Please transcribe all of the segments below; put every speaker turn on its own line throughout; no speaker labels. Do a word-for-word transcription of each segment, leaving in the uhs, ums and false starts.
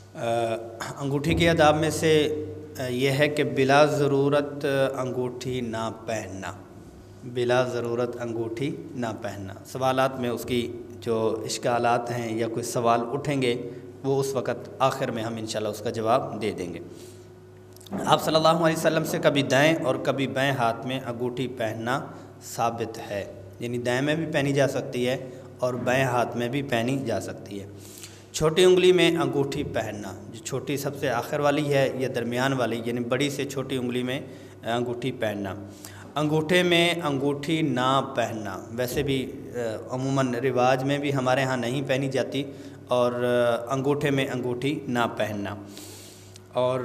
انگوٹھی کے آداب میں سے یہ ہے کہ بلا ضرورت انگوٹھی نہ پہننا، بلا ضرورت انگوٹھی نہ پہننا۔ سوالات میں اس کی جو اشکالات ہیں یا کوئی سوال اٹھیں گے وہ اس وقت آخر میں ہم انشاءاللہ اس کا جواب دے دیں گے۔ آپ صلی اللہ علیہ وسلم سے کبھی دائیں اور کبھی بائیں ہاتھ میں انگوٹھی پہننا ثابت ہے، یعنی دائیں میں بھی پہنی جا سکتی ہے اور بائیں ہاتھ میں بھی پہنی جا سکتی ہے۔ چھوٹی انگلی میں انگوٹھی پہننا، جو چھوٹی سب سے آخر والی ہے یا درمیان والی، یعنی بڑی سے چھوٹی انگلی میں انگوٹھی پہننا۔ انگوٹھے میں انگوٹھی نہ پہننا، ویسے بھی عموماً رواج میں بھی ہمارے ہاں نہیں پہنی جاتی، اور انگوٹھے میں انگوٹھی نہ پہننا۔ اور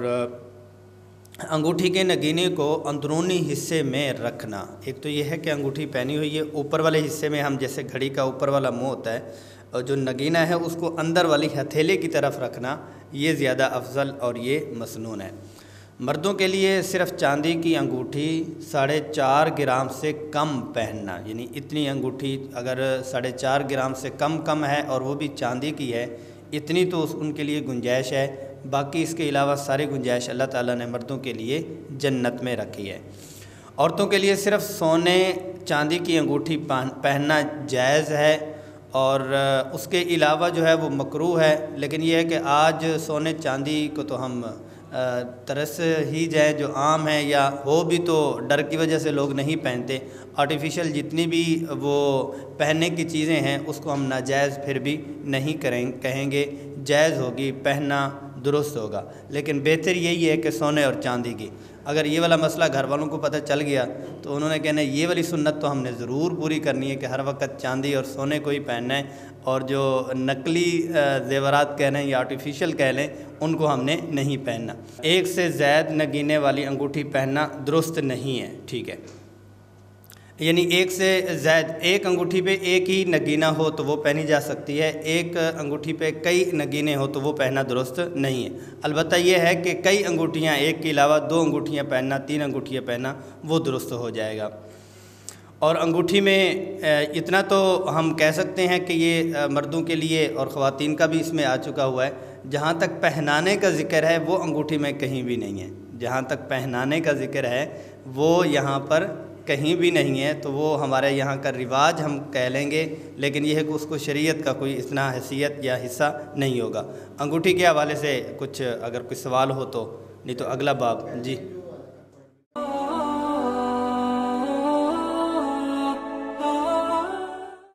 انگوٹھی کے نگینے کو اندرونی حصے میں رکھنا، ایک تو یہ ہے کہ انگوٹھی پہنی ہوئی ہے اوپر والے حصے میں، ہم جیسے گھڑی کا اوپر والا منہ ہوتا ہے اور جو نگینہ ہے اس کو اندر والی ہتھیلے کی طرف رکھنا، یہ زیادہ افضل اور یہ مسنون ہے۔ مردوں کے لیے صرف چاندی کی انگوٹھی ساڑھے چار گرام سے کم پہننا، یعنی اتنی انگوٹھی اگر ساڑھے چار گرام سے کم کم ہے اور وہ بھی چاندی کی ہے، اتنی تو ان کے لیے گنجائش ہے، باقی اس کے علاوہ ساری گنجائش اللہ تعالیٰ نے مردوں کے لیے جنت میں رکھی ہے۔ عورتوں کے لیے صرف سونے چاندی کی انگوٹھی پہننا جائز ہے، اور اس کے علاوہ جو ہے وہ مکروہ ہے، لیکن یہ ہے کہ آج سونے چاندی کو تو ہم ترس ہی جائیں جو عام ہے، یا ہو بھی تو ڈر کی وجہ سے لوگ نہیں پہنتے۔ آرٹیفیشل جتنی بھی وہ پہننے کی چیزیں ہیں اس کو ہم ناجائز پھر بھی نہیں کریں کہیں گے، جائز ہوگی، پہننا درست ہوگا، لیکن بہتر یہی ہے کہ سونے اور چاندی کی۔ اگر یہ والا مسئلہ گھر والوں کو پتہ چل گیا تو انہوں نے کہنا یہ والی سنت تو ہم نے ضرور پوری کرنی ہے کہ ہر وقت چاندی اور سونے کو ہی پہننا ہے، اور جو نقلی زیورات کہہ لیں یا آرٹیفیشل کہہ لیں ان کو ہم نے نہیں پہننا۔ ایک سے زائد نگینے والی انگوٹھی پہننا درست نہیں ہے، ٹھیک ہے، یعنی ایک سے زائد، ایک انگوٹھی پہ ایک ہی نگینہ ہو تو وہ پہنی جا سکتی ہے، ایک انگوٹھی پہ کئی نگینے ہو تو وہ پہننا درست نہیں ہے۔ البتہ یہ ہے کہ کئی انگوٹھیاں، ایک کے علاوہ دو انگوٹھیاں پہننا، تین انگوٹھیاں پہننا وہ درست ہو جائے گا۔ اور انگوٹھی میں اتنا تو ہم کہہ سکتے ہیں کہ یہ مردوں کے لیے اور خواتین کا بھی اس میں آ چکا ہوا ہے، جہاں تک پہنانے کا ذکر ہے وہ انگوٹھی میں کہیں بھی نہیں ہے، جہاں تک پہنانے کا ذکر ہے وہ یہاں پر کہیں بھی نہیں ہے، تو وہ ہمارے یہاں کا رواج ہم کہہ لیں گے، لیکن یہ ہے کہ اس کو شریعت کا کوئی اتنا حیثیت یا حصہ نہیں ہوگا۔ انگوٹھی کے حوالے سے کچھ اگر کوئی سوال ہو تو، نہیں تو اگلا باب۔ جی